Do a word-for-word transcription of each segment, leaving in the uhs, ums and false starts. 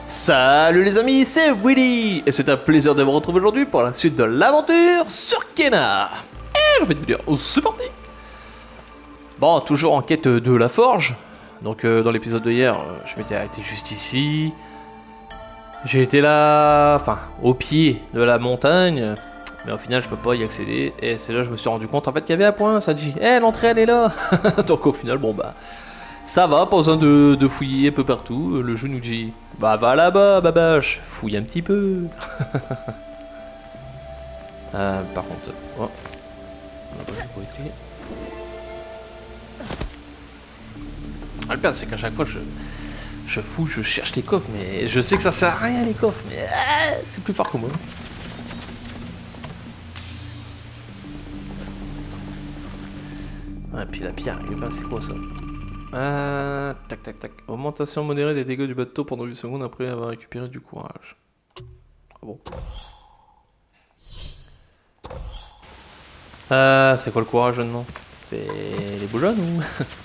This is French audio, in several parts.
Salut les amis, c'est Willy et c'est un plaisir de vous retrouver aujourd'hui pour la suite de l'aventure sur Kena. Et je vais vous dire, oh, c'est parti. Bon, toujours en quête de la forge. Donc euh, dans l'épisode de hier, euh, je m'étais arrêté juste ici. J'ai été là, enfin, au pied de la montagne. Mais au final, je peux pas y accéder. Et c'est là que je me suis rendu compte en fait qu'il y avait un point. Ça dit, hé, hey, l'entrée elle est là. Donc au final, bon bah... ça va, pas besoin de, de fouiller un peu partout. Le jeu nous dit, bah va là-bas, babache, fouille un petit peu. euh, par contre, oh. Ah, le pire, c'est qu'à chaque fois, je, je fouille, je cherche les coffres, mais je sais que ça sert à rien les coffres, mais ah, c'est plus fort que moi. Ah, et puis la pierre, eh ben, c'est quoi ça? Euh, tac tac tac. Augmentation modérée des dégâts du bateau pendant huit secondes après avoir récupéré du courage. Ah bon. Euh, c'est quoi le courage non? C'est les beaux jeunes ou?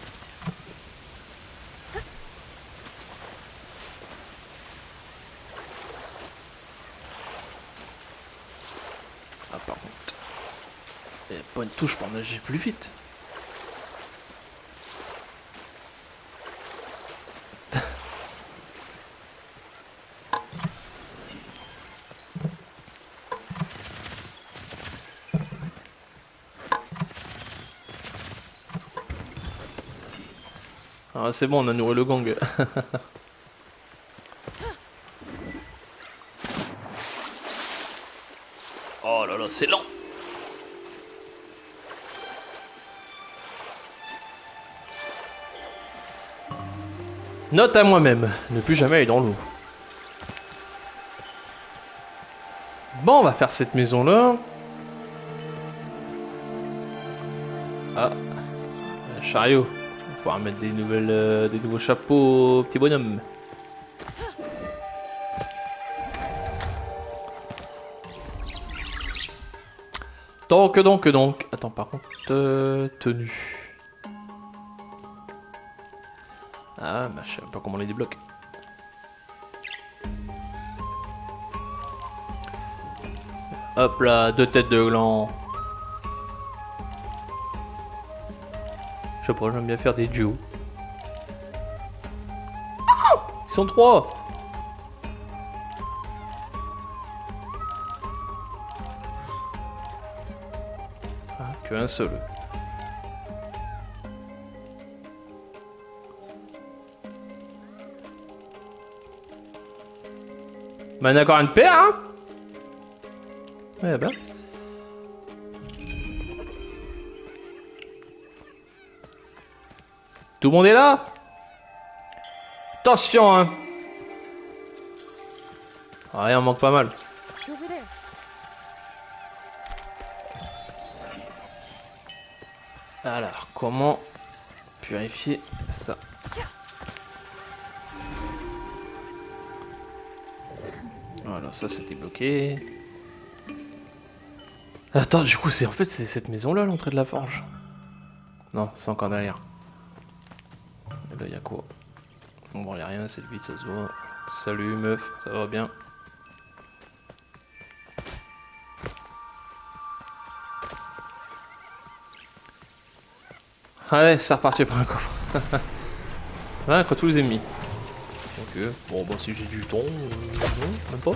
Ah par contre. Il n'y a pas une touche pour nager plus vite. Ah c'est bon, on a nourri le gang. Oh là là, c'est lent. Note à moi-même, ne plus jamais aller dans l'eau. Bon, on va faire cette maison là. Ah, un chariot. On va pouvoir mettre des nouvelles, euh, des nouveaux chapeaux aux petits bonhommes. Donc, donc, donc. Attends, par contre, euh, tenue. Ah, bah, je sais pas comment on les débloque. Hop là, deux têtes de gland. Je sais pas, j'aime bien faire des duos. Ah, ils sont trois. Ah, que un seul. Bah, on a encore une paire, hein. Ouais, bah. Tout le monde est là? Attention, hein. Ah, il en manque pas mal. Alors, comment purifier ça? Voilà, ça c'était bloqué. Attends, du coup, c'est en fait c'est cette maison-là, l'entrée de la forge. Non, c'est encore derrière. Et là, il y a quoi? Bon, il n'y a rien, c'est le vide, ça se voit. Salut, meuf, ça va bien? Allez, c'est reparti pour un coffre. Ouais, contre tous les ennemis. Ok, bon, bah si j'ai du temps, euh, non, même pas.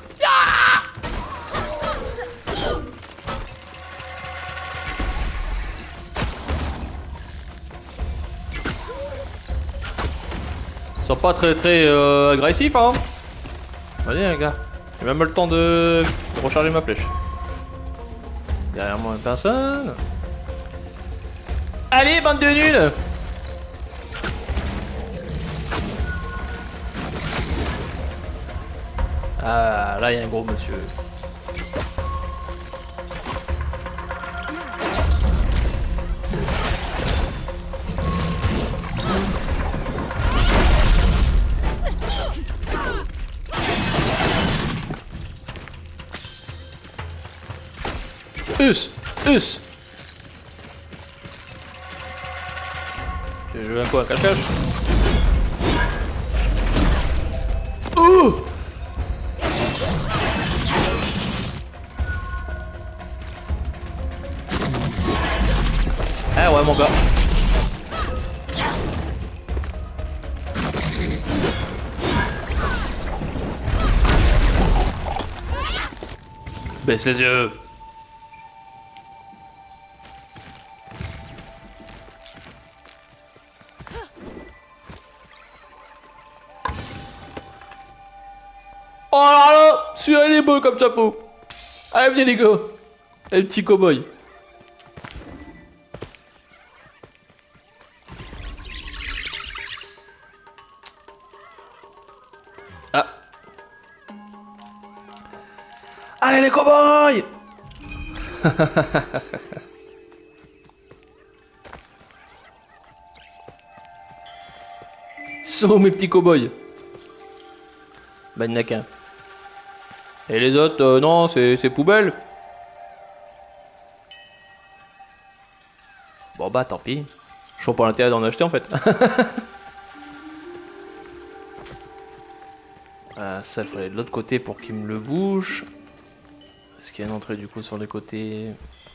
Ils sont pas très très euh, agressifs, hein. Allez, les gars, j'ai même le temps de, de recharger ma flèche. Derrière moi, personne. Allez, bande de nuls! Ah, là, il y a un gros monsieur. Us! Us! Tu veux un quoi, cache-cache? Ouh! Baisse les yeux. Oh là là, celui-là il est beau comme chapeau. Allez, viens les gars. Et le petit cow-boy. Ah. Allez les cow-boys. Ils sont où mes petits cow-boys? Bah il n'y en a qu'un. Et les autres, euh, non, c'est poubelle. Bon bah tant pis. Je vois pas l'intérêt d'en acheter en fait. euh, ça, il faut aller de l'autre côté pour qu'il me le bouge. Est-ce qu'il y a une entrée du coup sur les côtés?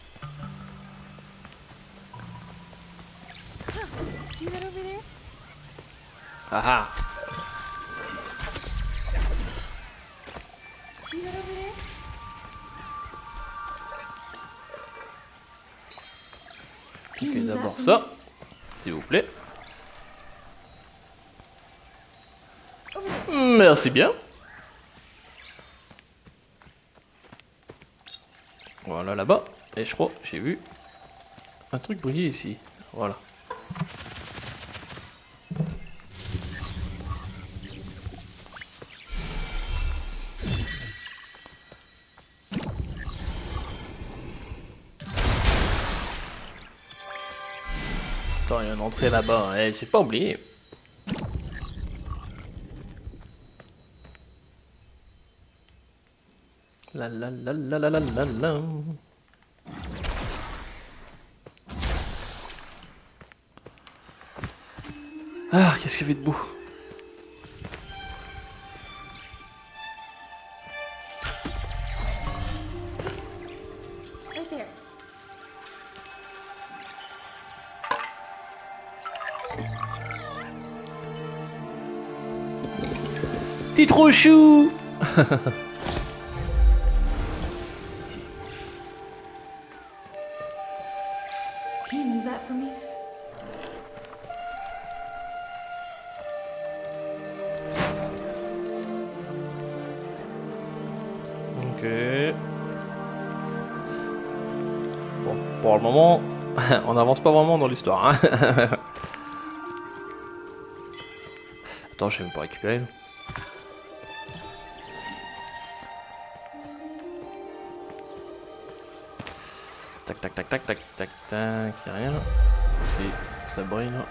Ah ah. Ok, d'abord ça, s'il vous plaît. Merci bien. Voilà là-bas. Et je crois, j'ai vu un truc briller ici. Voilà. Attends, il y a une entrée là-bas, hein. J'ai pas oublié. La la la la la la la la. Ah, qu'est-ce qu'il fait debout? T'es trop chou. Can you move that for me? Ok. Bon, pour le moment, on n'avance pas vraiment dans l'histoire. Hein. Attends, je vais même pas récupérer. Là. Tac, tac, tac, tac, tac, tac, tac. Y'a rien là. Si, ça brille là.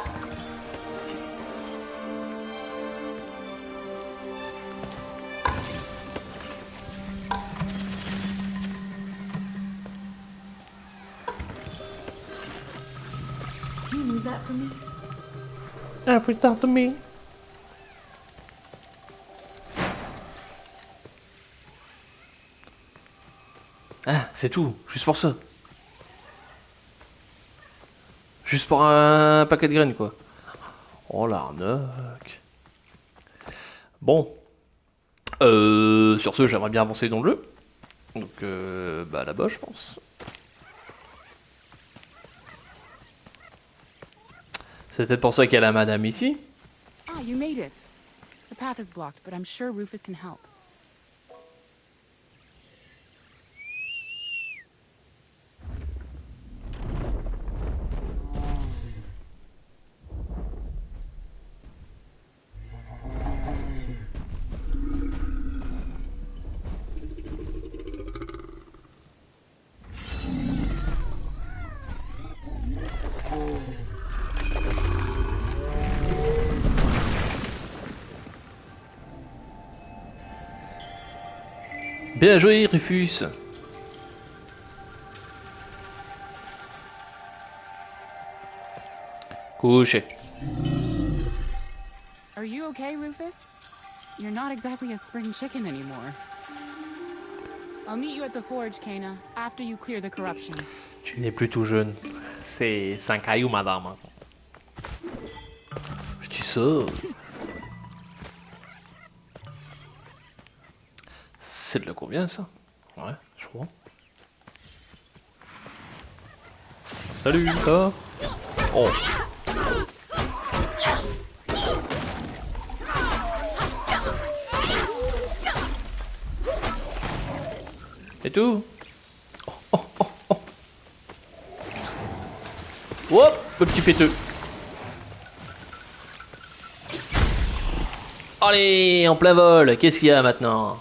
Can you move that for me? Every time to me. Ah, c'est tout, juste pour ça. Juste pour un paquet de graines, quoi. Oh l'arnaque. Bon. Euh, sur ce, j'aimerais bien avancer dans le jeu. Donc, euh, bah là-bas, je pense. C'est peut-être pour ça qu'il y a la madame ici. Ah, you made it. The path is blocked, but I'm sure Rufus can help. Bien joué, Rufus. Couché. Are you okay, Rufus? You're not exactly a spring chicken anymore. I'll meet you at the forge, Kana, after you clear the corruption. Tu n'es plus tout jeune. C'est un caillou, madame. Je dis ça. C'est de la combien, ça? Ouais, je toi. Salut, ça va? Oh. Et tout. Oh, oh, oh, oh. Hop, le petit péteux. Allez, en plein vol, qu'est-ce qu'il y a maintenant?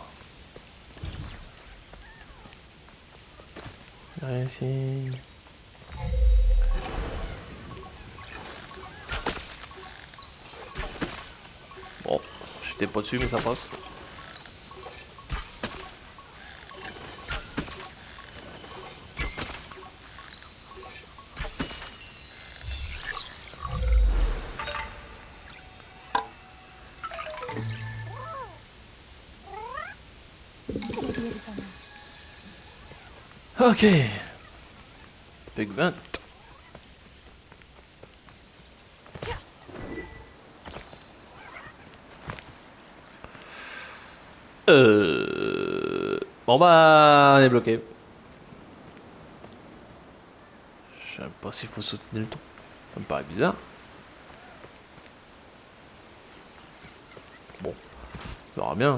Rien ici. Bon, j'étais pas dessus mais ça passe. Ok. Pigment. Euh... Bon bah, on est bloqué. Je sais pas s'il faut soutenir le ton. Ça me paraît bizarre. Bon, on verra bien.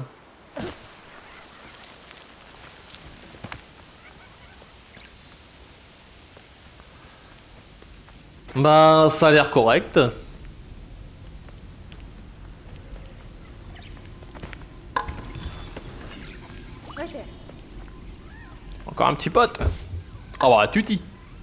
Bah, ça a l'air correct. Encore un petit pote. Ah bah, tuti.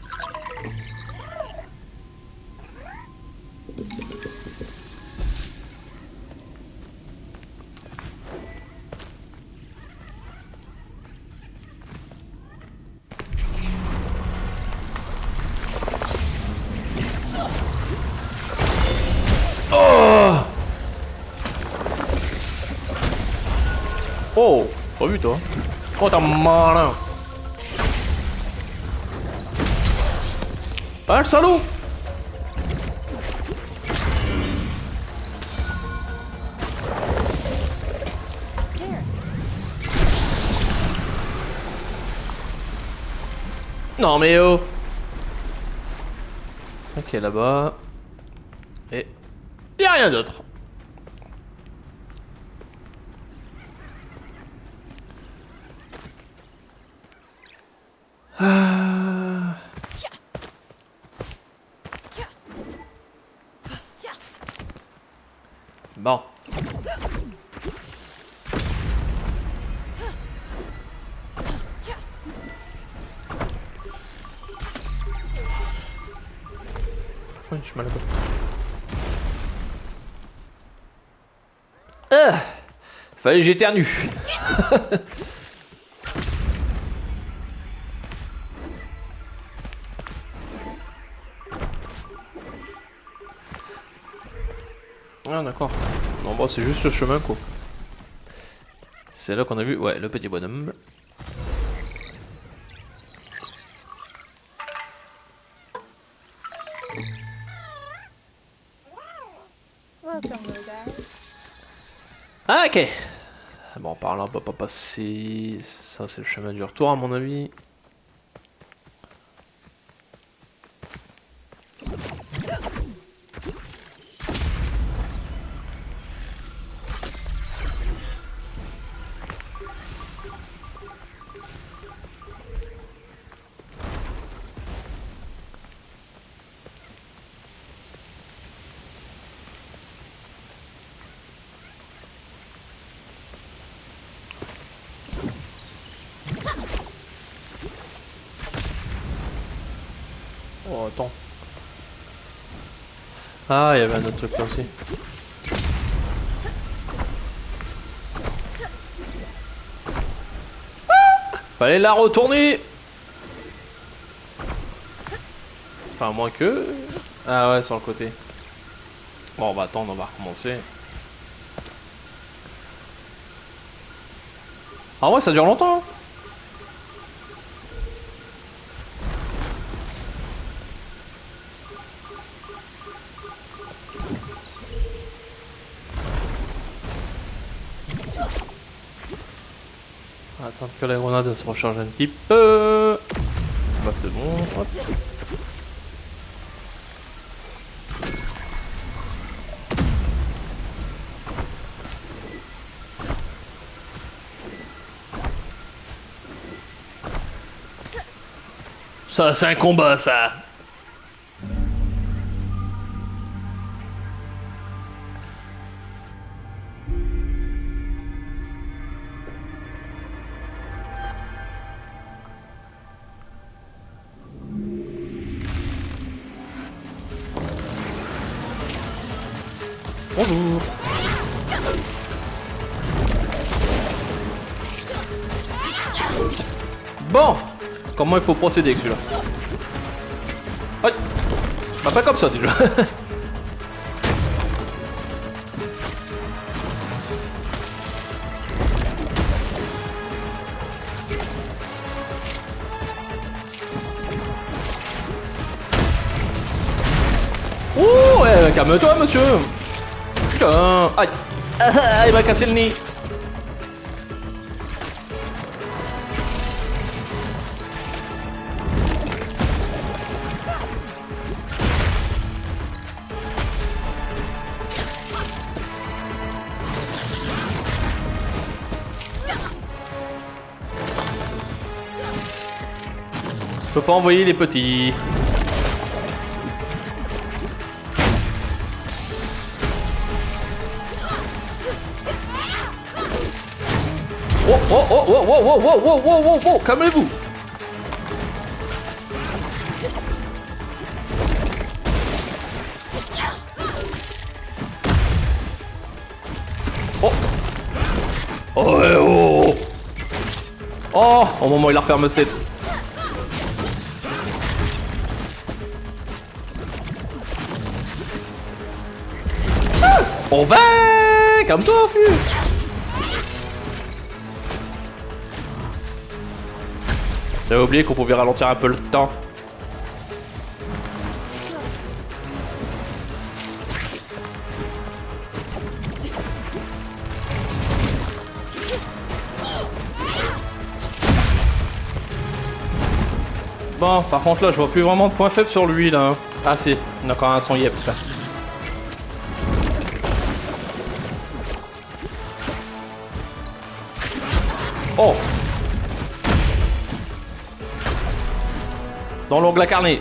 Oh, pas vu toi. Oh, t'es malin. Ah, le salaud. Non mais oh. Ok, là-bas. Et... y a rien d'autre. Ah. Bon. Oui, je suis mal à gauche. Ah, fallait que j'éternue. Ah d'accord. Non bon c'est juste le chemin quoi. C'est là qu'on a vu, ouais, le petit bonhomme. Ah ok. Bon par là on peut pas passer. Ça c'est le chemin du retour à mon avis. Oh attends. Ah il y avait un autre truc là aussi. Ah, fallait la retourner. Enfin moins que... Ah ouais sur le côté. Bon on va attendre, on va recommencer. Ah ouais ça dure longtemps hein. Attendre que la grenade elle se recharge un petit peu. Bah c'est bon. Hop. Ça c'est un combat ça. Bonjour. Bon, comment il faut procéder avec celui-là? Ouais. Bah pas comme ça déjà. Oh ouais, calme-toi monsieur. Putain. Aïe. Ah, il m'a cassé le nez. Je peux pas envoyer les petits. Oh oh oh oh oh oh oh oh oh oh oh, calmez-vous. Oh oh ouais, oh oh, au moment où il a refermé cette. Ah, on va, calme-toi, fus. J'avais oublié qu'on pouvait ralentir un peu le temps. Bon, par contre là, je vois plus vraiment de point faible sur lui là. Ah si, il a quand même un son yep là. Oh! Dans l'ongle à carnet.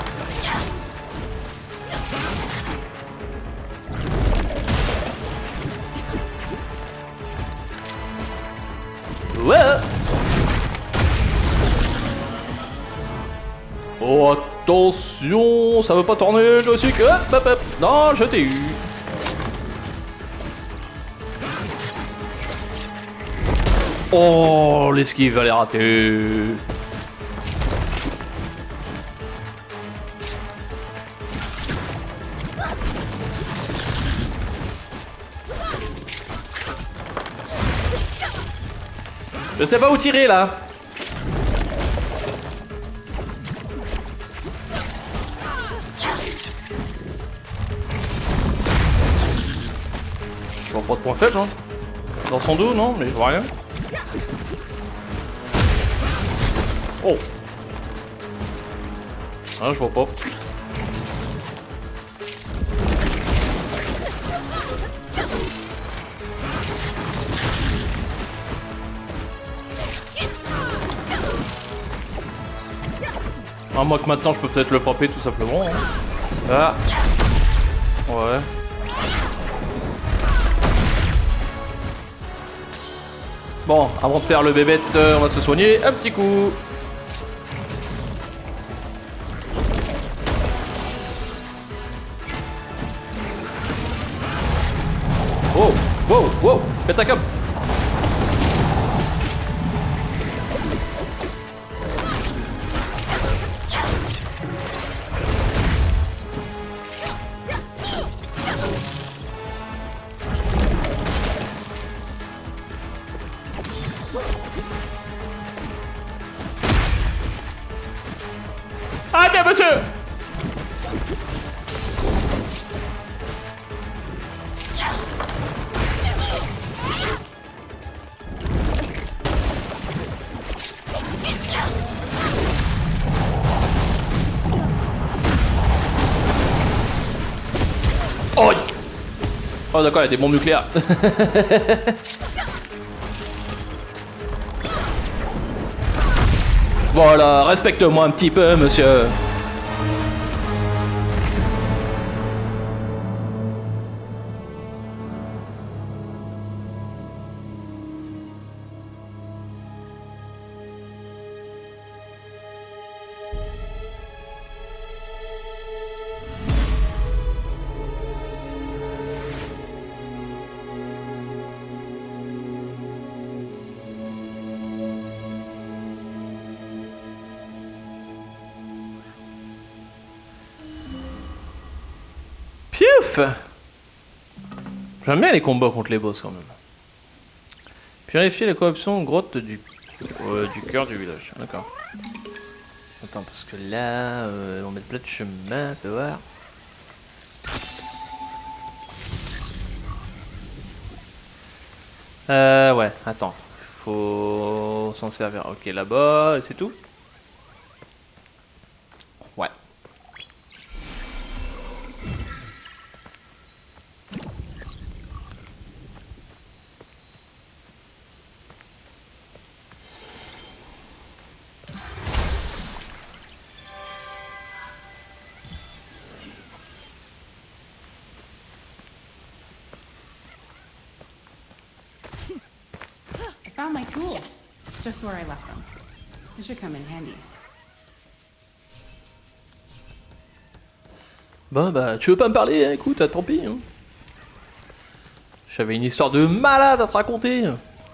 Ouais. Oh attention, ça veut pas tourner le sucre. Hop, hop, hop. Non, je t'ai eu. Oh, l'esquive, elle est ratée. Je sais pas où tirer là. Je vois pas de point faible hein. Dans son dos non, mais je vois rien. Oh. Ah, je vois pas. Ah, moi que maintenant je peux peut-être le frapper tout simplement. Hein. Ah. Ouais. Bon, avant de faire le bébête, on va se soigner un petit coup. Oh, wow, wow, fais ta cap. Ah bien monsieur. d'accord, il y a des bombes nucléaires. Voilà, respecte-moi un petit peu, monsieur. Piouf! J'aime bien les combats contre les boss quand même. Purifier les corruptions grotte du, euh, du cœur du village. D'accord. Attends, parce que là, euh, on met plein de chemins, tu vois. Euh, ouais, attends. Faut s'en servir. Ok, là-bas, et c'est tout? Ouais. I found my tools. Just where I left them. They should come in handy. Bon bah, tu veux pas me parler, hein, écoute, ah, tant pis. Hein. J'avais une histoire de malade à te raconter.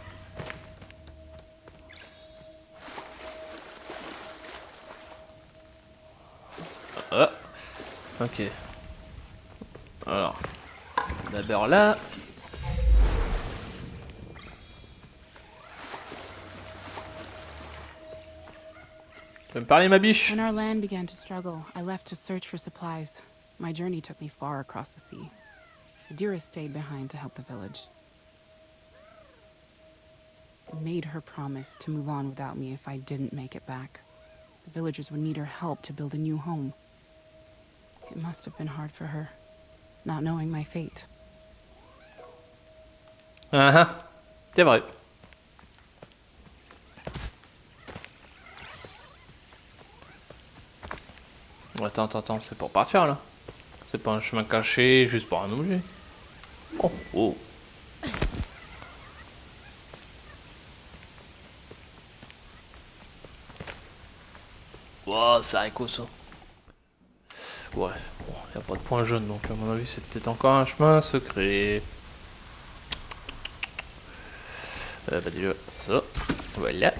Ah, ok. Alors, d'abord là. Tu veux me parler, ma biche? When our land began to struggle, I left to search for supplies. My journey took me far across the sea. Adira stayed behind to help the village. I made her promise to move on without me if I didn't make it back. The villagers would need her help to build a new home. It must have been hard for her, not knowing my fate. Ah ah, c'est vrai. Attends, attends, attends, c'est pour partir là. C'est pas un chemin caché juste pour un objet. Oh, oh. Wow, c'est haricot ça. Ouais, bon, y a pas de point jaune donc à mon avis c'est peut-être encore un chemin secret. Euh, bah déjà, ça, voilà.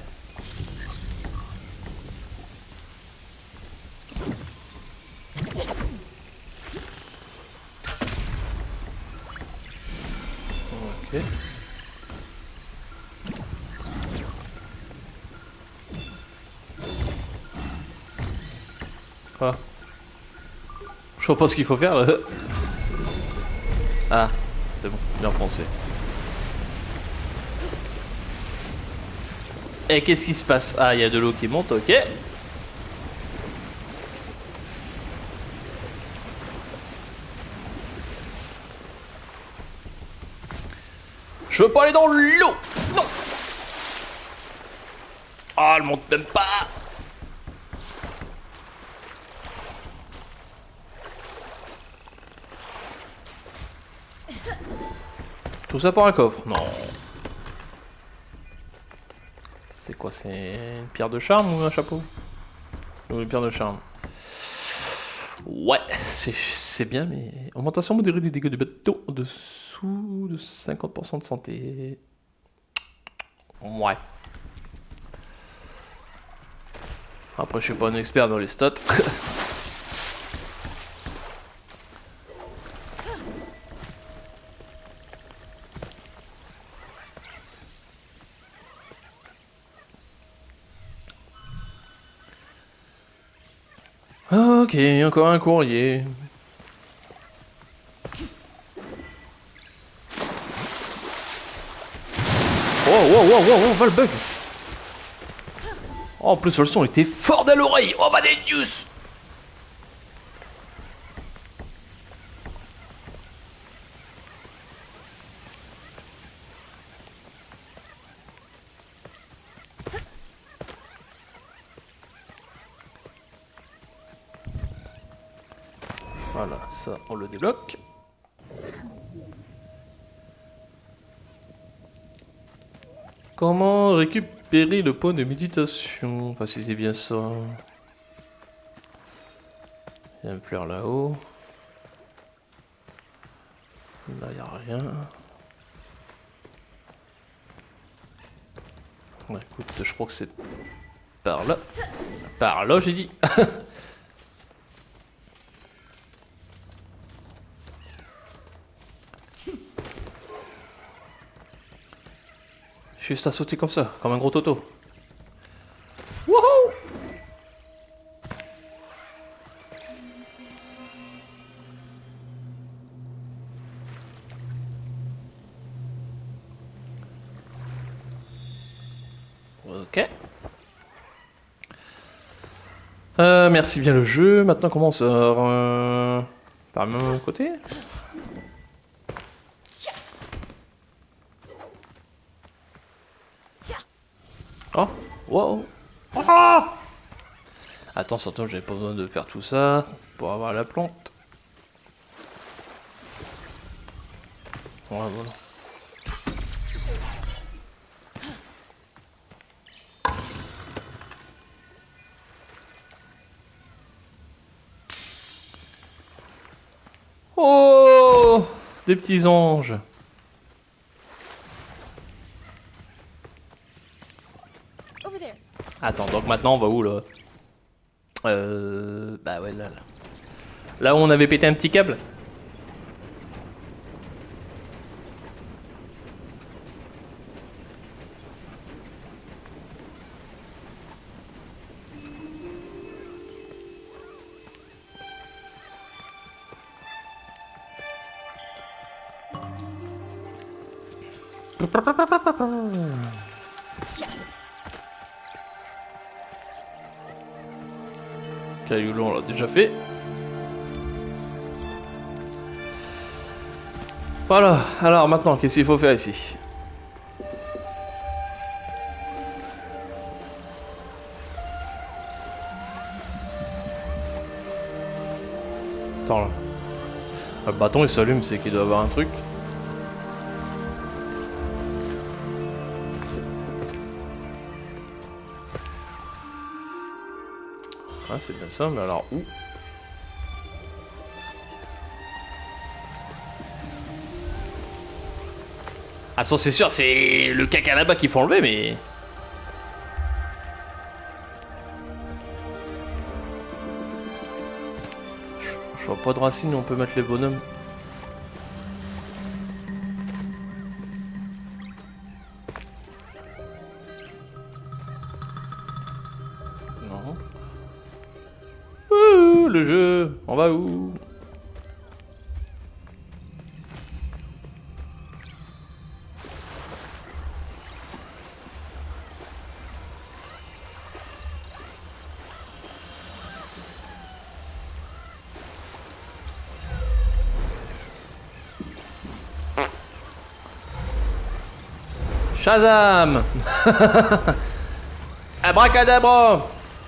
Ok. Quoi? Je vois pas ce qu'il faut faire là. Ah, c'est bon, bien pensé. Et qu'est-ce qui se passe? Ah, il y a de l'eau qui monte, ok. Je veux pas aller dans l'eau. Non. Ah, elle monte même pas. Tout ça pour un coffre? Non. C'est quoi? C'est une pierre de charme ou un chapeau? Ou une pierre de charme? Ouais, c'est bien, mais... Augmentation modérée des dégâts du bateau en dessous de cinquante pour cent de santé. Ouais. Après, je suis pas un expert dans les stats. Ok, encore un courrier. Oh, wow, wow, wow, wow, va le bug. Oh, en plus, le son était fort à l'oreille. Oh, bah, des news. Voilà, ça on le débloque. Comment récupérer le point de méditation? Enfin si c'est bien ça. Il y a une fleur là-haut. Là il n'y a rien. Ouais, écoute, je crois que c'est par là. Par là j'ai dit. Juste à sauter comme ça, comme un gros toto. Wouhou! Ok. Euh, merci bien le jeu. Maintenant comment on sort euh... par le même côté? Oh, wow. Oh, attends, surtout j'avais pas besoin de faire tout ça pour avoir la plante. Ouais, voilà. Oh, des petits anges. Attends, donc maintenant on va où là? Euh... Bah ouais, là, là. Là où on avait pété un petit câble. Cailloulon, on l'a déjà fait. Voilà, alors maintenant, qu'est-ce qu'il faut faire ici? Attends là. Le bâton il s'allume, c'est qu'il doit avoir un truc. Ah, c'est bien ça, mais alors où? Ah, ça c'est sûr, c'est le caca là-bas qu'il faut enlever, mais... Je, je vois pas de racines où on peut mettre les bonhommes. Non. Ouh, le jeu, on va où? Shazam. Abracadabra.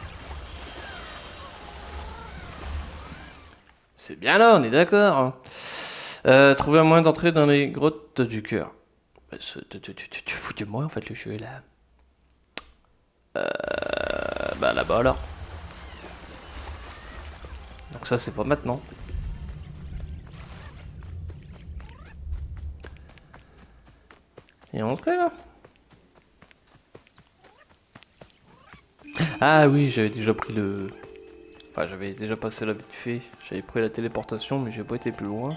C'est bien là, on est d'accord. Euh, trouver un moyen d'entrer dans les grottes du cœur. Tu, tu, tu, tu fous de moi en fait le jeu là. Euh, bah là-bas alors. Donc ça c'est pas maintenant. Et entrer là. Ah oui, j'avais déjà pris le... Enfin, j'avais déjà passé la vite fait. J'avais pris la téléportation, mais j'ai pas été plus loin.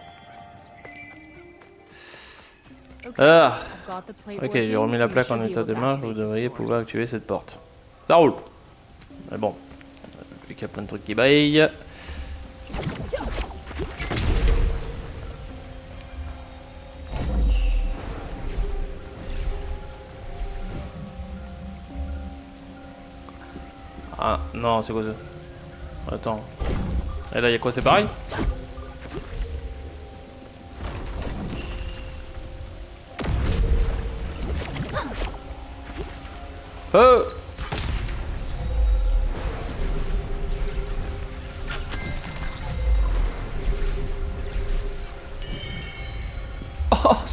Ah. Ok, j'ai remis la plaque en état de marche. Vous devriez pouvoir activer cette porte. Ça roule. Mais bon, vu qu'il y a plein de trucs qui baillent. Ah non, c'est quoi ça? Attends. Et là, il y a quoi? C'est pareil? Oh!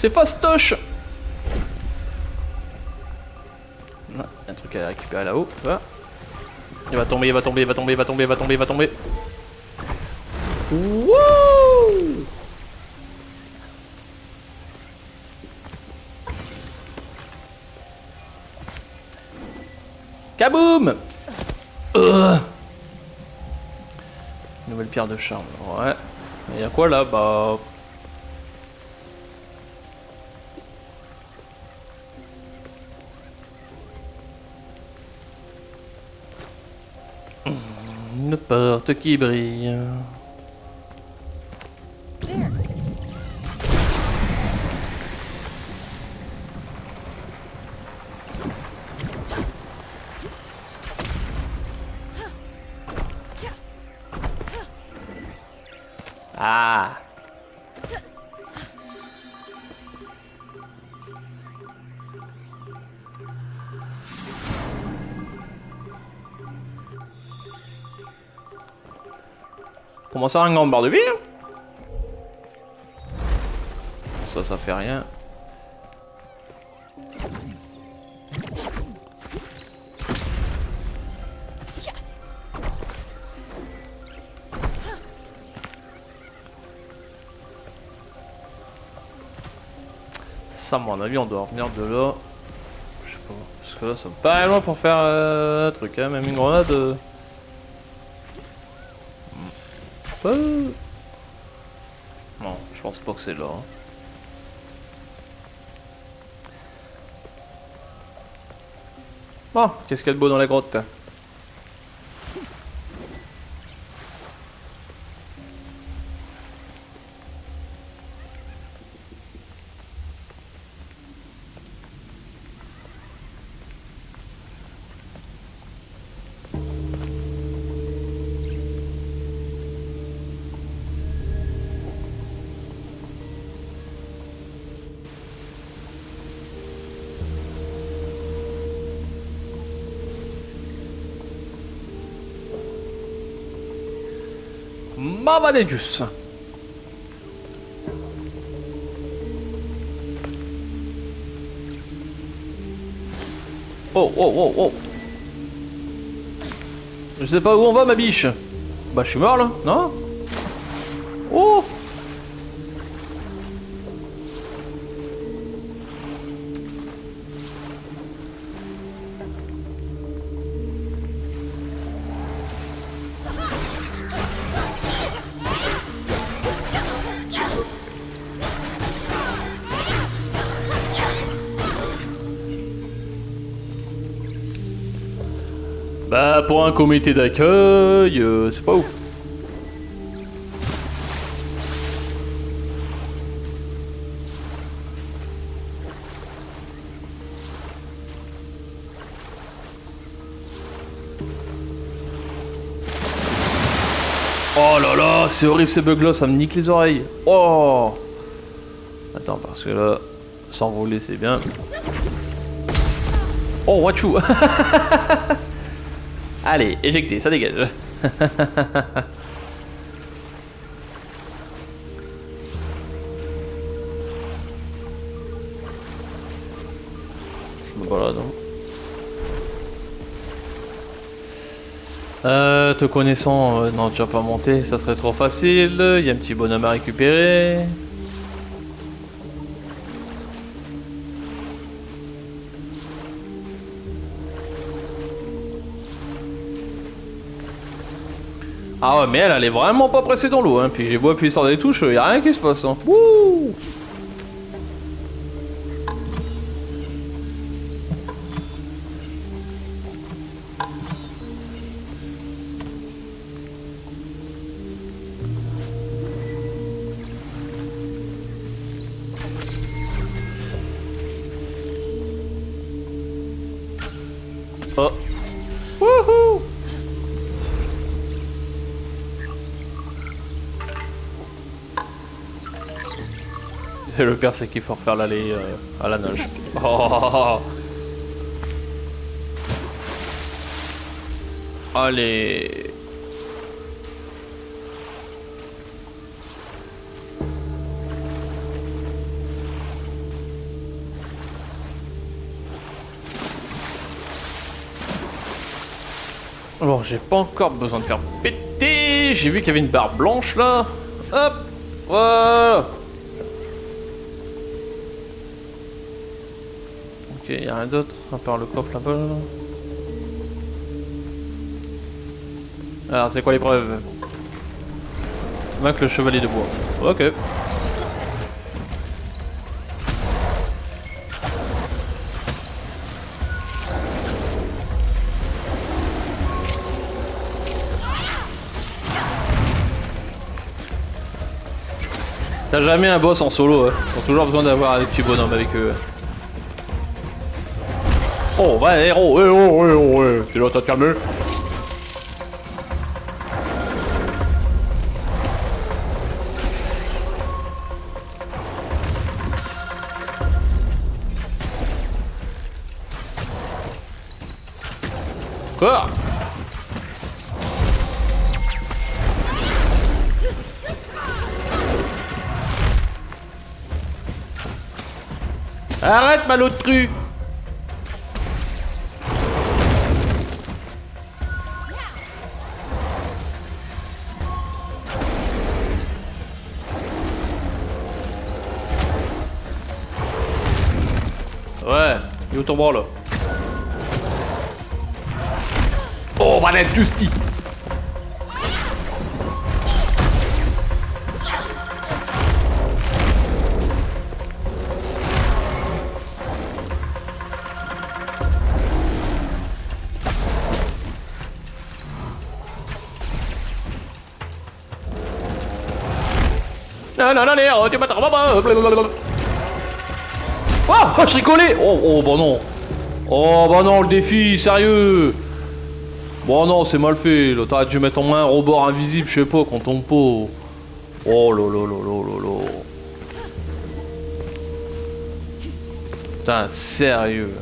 C'est fastoche. Un truc à récupérer là-haut. Il va tomber, il va tomber, il va tomber, il va tomber, il va tomber, il va tomber. Wouh! Kaboum! euh. Nouvelle pierre de charme. Ouais. Il y a quoi là? Bah. Une porte qui brille. Ah. Comment ça, un grand barre de vie? Ça, ça fait rien. Ça, à mon avis, on doit revenir de là. Je sais pas. Parce que là, ça me paraît loin pour faire euh, un truc, hein. Même une grenade. Euh... Euh... Non, je pense pas que c'est là. Hein. Bon, qu'est-ce qu'il y a de beau dans la grotte? Mavadejus. Oh, oh, oh, oh. Je sais pas où on va, ma biche. Bah, je suis mort, là, non? Oh. Bah pour un comité d'accueil, euh, c'est pas ouf. Oh là là, c'est horrible ces bugs là, ça me nique les oreilles. Oh. Attends, parce que là, s'envoler c'est bien. Oh, wachou. Allez, éjectez, ça dégage. Je me balade. Hein. Euh, te connaissant, euh, non, tu vas pas monter, ça serait trop facile. Il y a un petit bonhomme à récupérer. Ah ouais, mais elle, elle est vraiment pas pressée dans l'eau, hein. Puis j'ai beau appuyer sur des touches, y a rien qui se passe. Hein. Wouh! Oh! Wouhou! Et le pire c'est qu'il faut refaire l'aller euh, à la nage. Oh. Allez. Bon, j'ai pas encore besoin de faire péter. J'ai vu qu'il y avait une barre blanche là. Hop, voilà. Ok, il n'y a rien d'autre à part le coffre là-bas. Alors, c'est quoi l'épreuve? Vaincre le chevalier de bois. Ok. T'as jamais un boss en solo, hein. T'as toujours besoin d'avoir des petits bonhommes avec eux. Oh, va, héros, eh oh, eh oh, eh. Tu dois te calmer. Quoi? Arrête, malotru! Ouais, il est où ton bras là? Oh, valette justice! Non, non, non, non, tu m'attends pas. Oh, je rigolais. Oh, oh, bah non. Oh, bah non, le défi, sérieux. Bon, non, c'est mal fait. T'aurais dû mettre en main un rebord invisible, je sais pas, quand on pot. Oh, là, là, là, là, là, là. Putain, sérieux.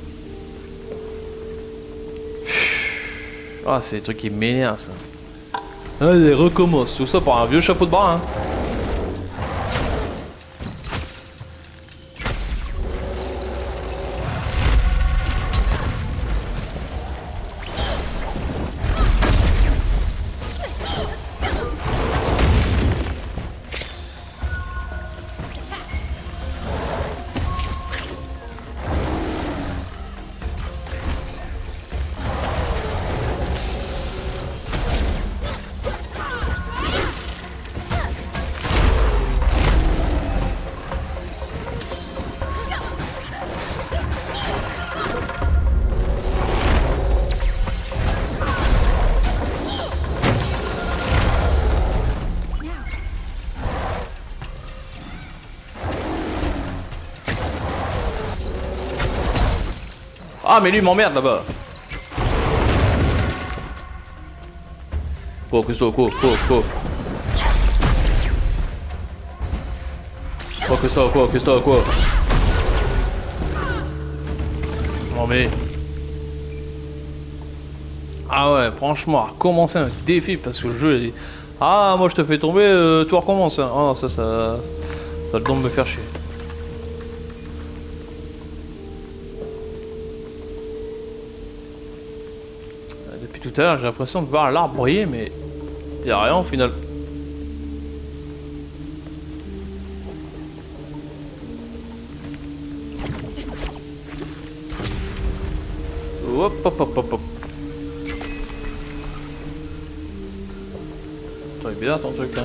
Ah, c'est des trucs qui m'énervent, ça. Allez, recommence. Tout ça pour un vieux chapeau de bras, hein. Ah, mais lui il m'emmerde là-bas. Quoi, qu'est-ce que quoi, quoi, quoi. Quoi, qu'est-ce que quoi, qu'est-ce que quoi. Non mais... Ah ouais, franchement, recommencer un défi parce que le jeu est... Ah, moi je te fais tomber, euh, tu recommences. Hein. Ah, ça, ça... Ça le don de me faire chier. Tout à l'heure, j'ai l'impression de voir l'arbre briller, mais il n'y a rien au final. Hop, hop, hop, hop, hop. Attends, il est bizarre ton truc là.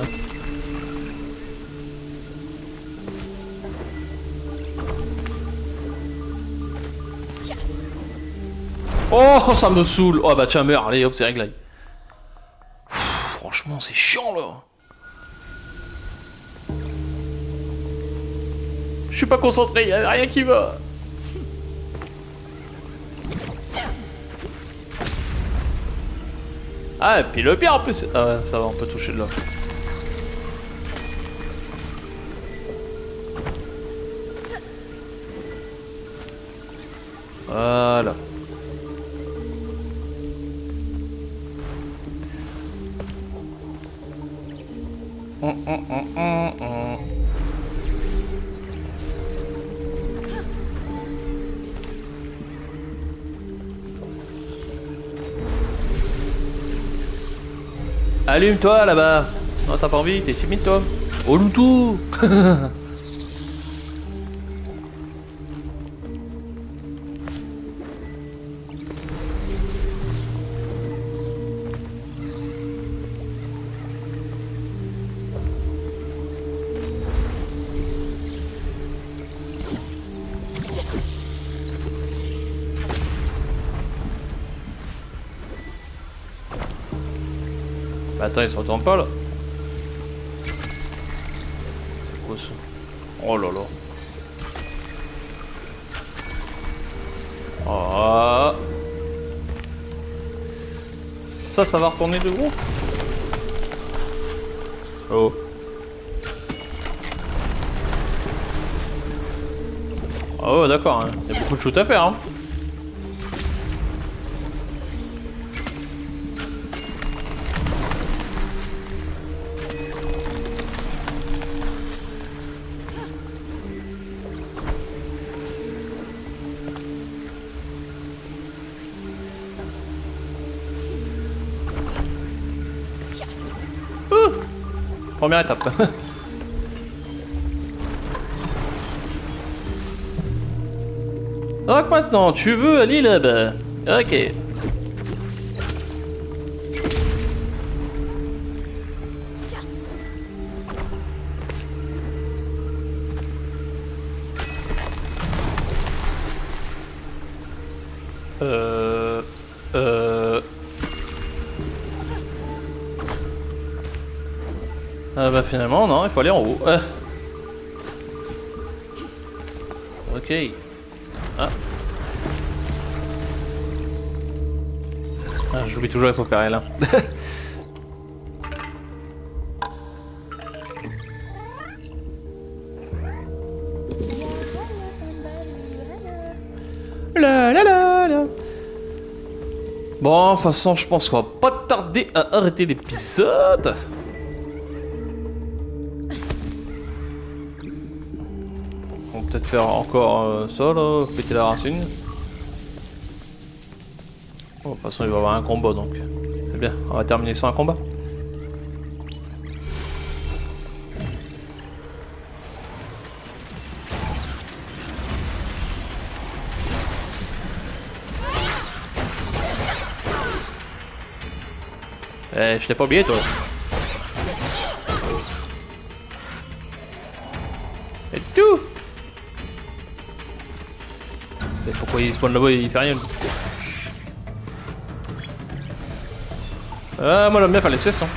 Oh, ça me saoule. Oh bah tiens, meurs. Allez, hop, c'est réglé. Pff, franchement, c'est chiant là. Je suis pas concentré, y a rien qui va. Ah, et puis le pire en plus. Ah ouais, ça va, on peut toucher de là. Voilà. Hum, hum, hum, hum, hum. Allume-toi là-bas. Non, t'as pas envie, t'es timide toi. Oh loutou. Bah attends, il se retourne pas là. C'est quoi ça? Oh là là. Oh. Ça, ça va retourner de gros. Oh. Oh d'accord, hein. Il y a beaucoup de choses à faire. Hein. Première étape. Donc maintenant, tu veux aller là-bas. Ok. Euh... Euh... Ah bah finalement non, il faut aller en haut. Ah. Ok. Ah. Ah j'oublie toujours, il faut faire là. La la la la. Bon, de toute façon, je pense qu'on va pas tarder à arrêter l'épisode. On va peut-être faire encore euh, ça là, péter la racine. Bon, de toute façon, il va y avoir un combat donc. C'est bien, on va terminer sur un combat. Eh, je t'ai pas oublié toi. Et tout. C'est pourquoi il spawn là-bas et il fait rien. Ah, moi j'aime bien faire les siestes. Hein.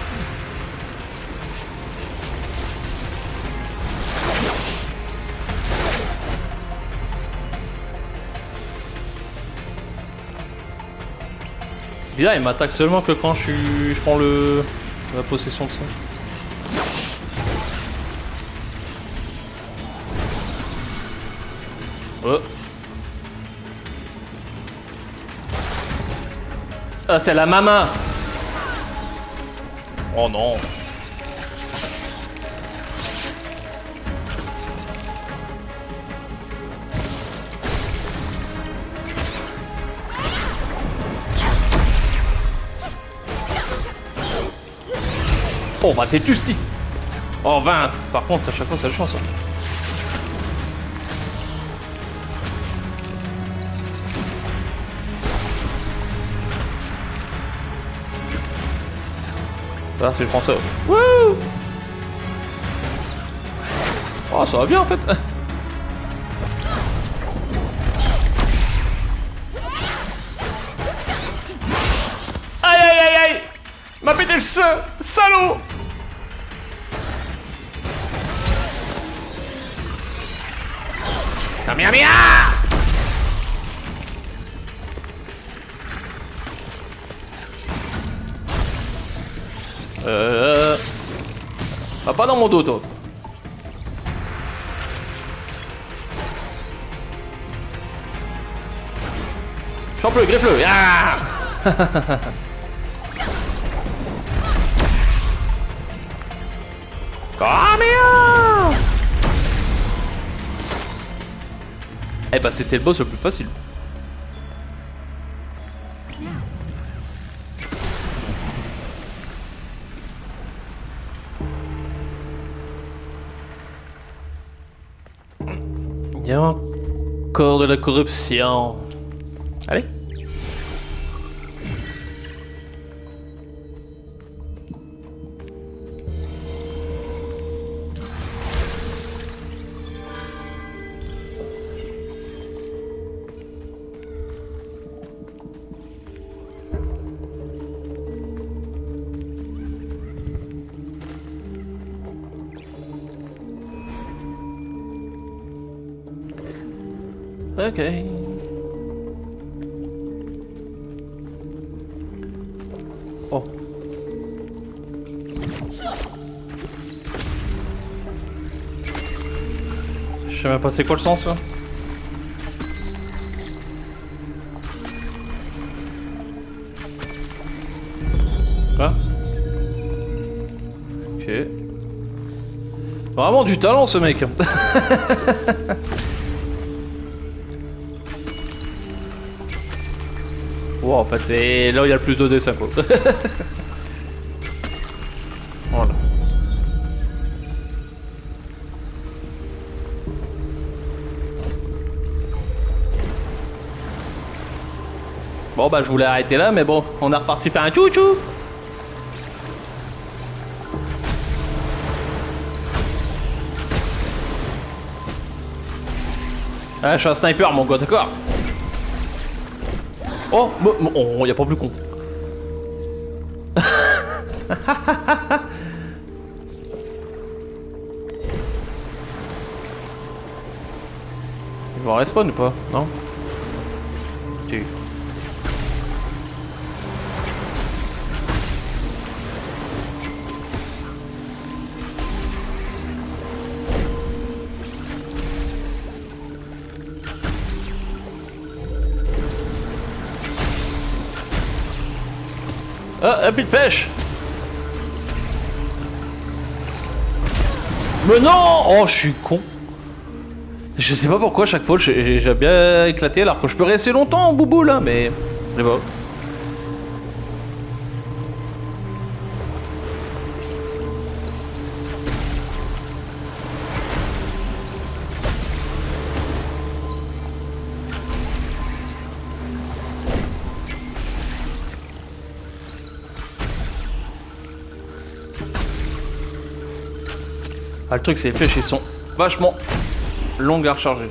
Bizarre, il m'attaque seulement que quand je, suis... je prends le... la possession de ça. Oh. Ah, c'est la maman. Oh non. Oh bah t'es tusti. Oh vingt. Par contre à chaque fois ça a chance. Hein. Là si je prends ça. Wouh. Oh ça va bien en fait. Aïe aïe aïe aïe. Il m'a pété le sein. Salaud. Mia mia. Euh... Va pas dans mon dos, toi. Chope-le, griffe-le. Ah. Combien? Eh bah c'était le boss le plus facile. y a encore de la corruption. Allez. Ok. Oh. Je sais même pas c'est quoi le sens là. Quoi? Ok. Vraiment du talent ce mec. Wow, en fait, c'est là où il y a le plus de dessins, quoi. Voilà. Bon, bah, je voulais arrêter là, mais bon, on est reparti faire un tchou-tchou. Ah, je suis un sniper, mon gars, d'accord. Oh, oh, y a pas plus con. Il va respawn ou pas? Non? Tu. Ah, un pied de pêche. Mais non. Oh, je suis con. Je sais pas pourquoi chaque fois j'ai bien éclaté alors que je peux rester longtemps en boubou là, mais... Mais bon. Ah, le truc, c'est les flèches, ils sont vachement longues à recharger.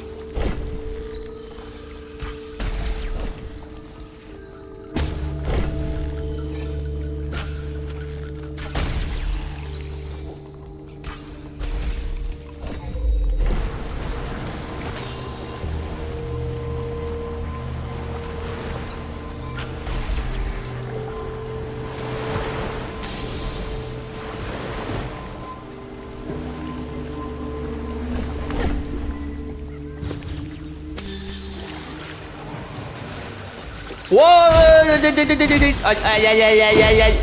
Wow, aïe aïe aïe aïe aïe aïe aïe.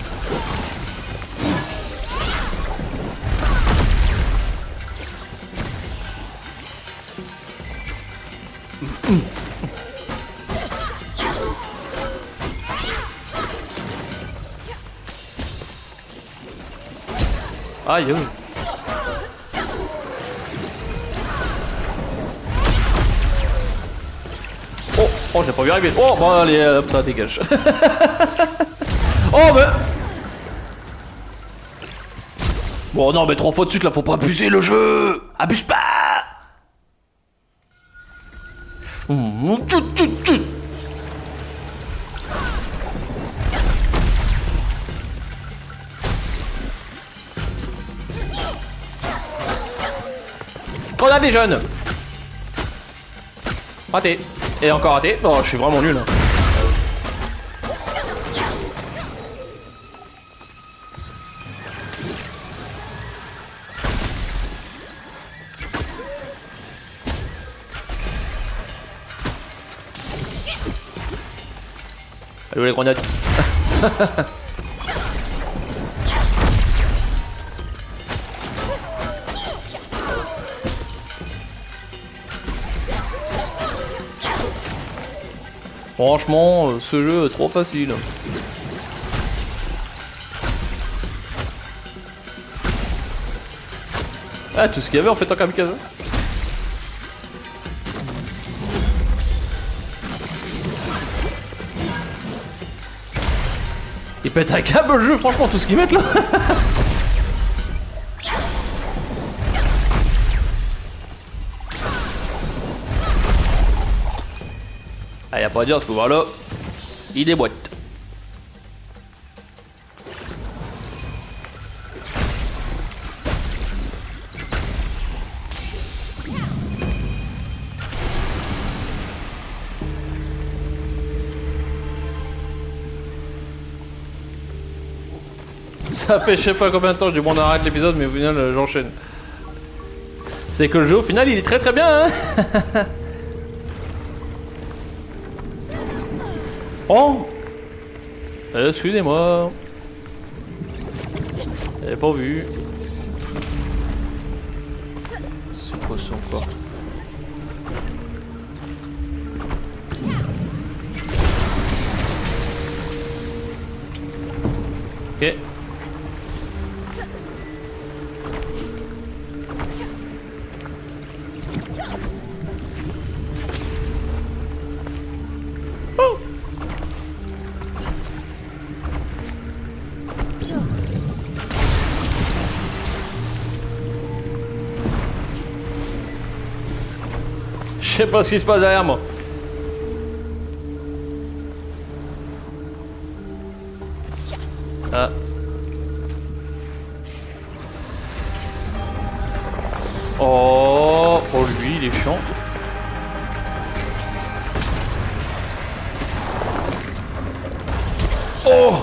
Aïe. Oh, oh, j'ai pas vu arriver. Oh, bon, allez, hop, ça dégage. Oh, mais. Bon, non, mais trois fois de suite, là, faut pas abuser le jeu. Abuse pas. Mmh, tchut, tchut, tchut. Grenade des jeunes. Raté. Et encore raté. Oh, je suis vraiment nul. Hein. Allez, les grenades. Franchement, ce jeu est trop facile. Ah, tout ce qu'il y avait en fait en kamikaze. pète un câble le jeu, franchement, tout ce qu'ils mettent là. Ah, y'a pas à dire, ce pouvoir là, il déboîte. Ça fait je sais pas combien de temps, je dis bon on arrête l'épisode mais au final euh, j'enchaîne. C'est que le jeu au final il est très très bien hein. Oh, excusez-moi. J'avais pas vu. C'est quoi ça encore? Ok. Je sais pas ce qui se passe derrière moi. Ah. Oh, oh lui il est chiant. Oh.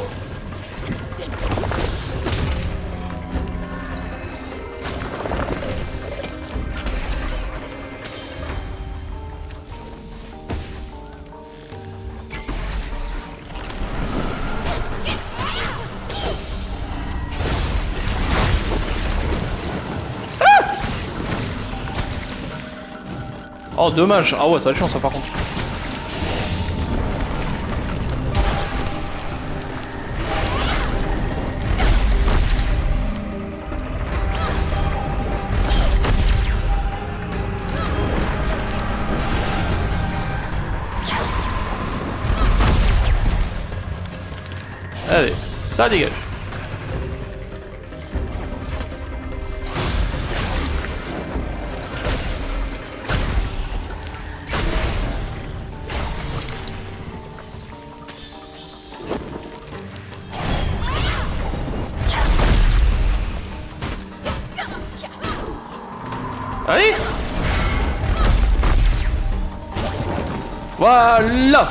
Oh dommage, ah ouais ça a de chance ça par contre. Allez, ça dégage. Allez. Voilà.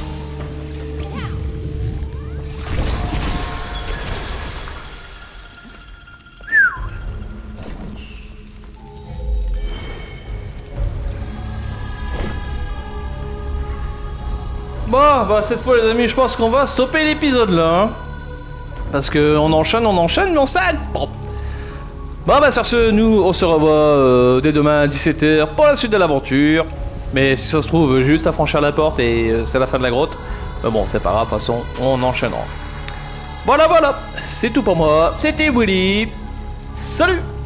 Bon, bah cette fois les amis, je pense qu'on va stopper l'épisode là. Hein, parce que on enchaîne, on enchaîne, mais on s'arrête pas. Bon bah sur ce, nous on se revoit euh, dès demain à dix-sept heures pour la suite de l'aventure. Mais si ça se trouve, juste à franchir la porte et euh, c'est la fin de la grotte. Mais bon, c'est pas grave, de toute façon, on enchaînera. Voilà, voilà, c'est tout pour moi. C'était Willy. Salut!